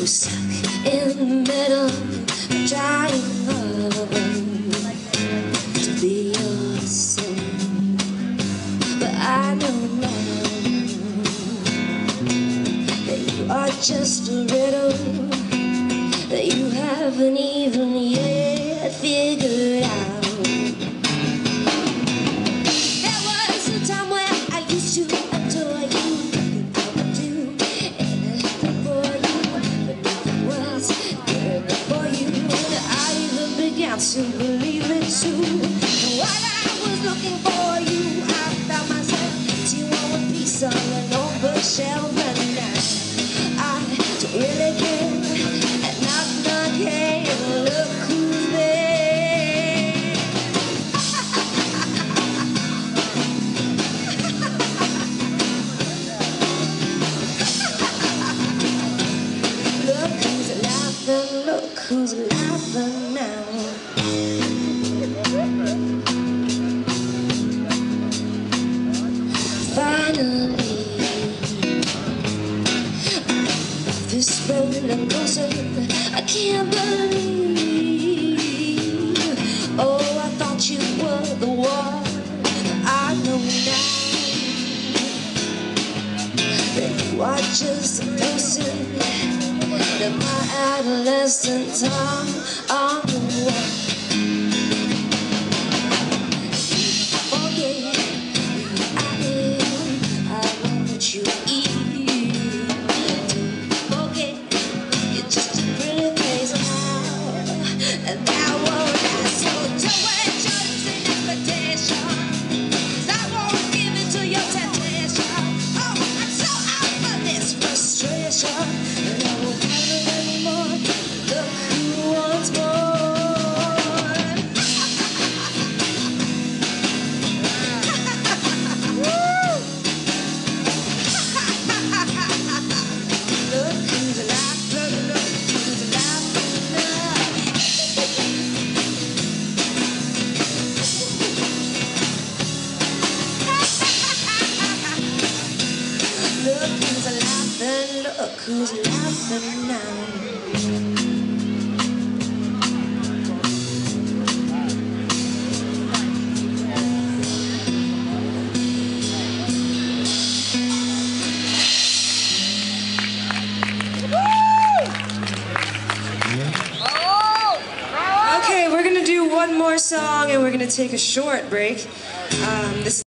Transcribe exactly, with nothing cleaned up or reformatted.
We're stuck in the middle, trying hard to be yourself. But I know now that you are just a riddle that you haven't even yet figured out. There was a time where I used to adore you, and I would do anything for you, but nothing was good enough for you, and I even began to believe it too. And while I was looking for you, I found myself to one piece on an old bookshelf, and now I don't really care. Look who's laughing now. Finally, this roller coaster, I can't believe. Oh, I thought you were the one. I know now that you are just a person that my adolescent time on the one. Forget who I am, I know what you eat. Forget you're just a pretty face now, and that won't last. So don't wait your expectation, 'cause I won't give in to your temptation. Oh, I'm so out for this frustration. Look who's laughing, look who's laughing now. Okay, we're gonna do one more song and we're gonna take a short break. Um, this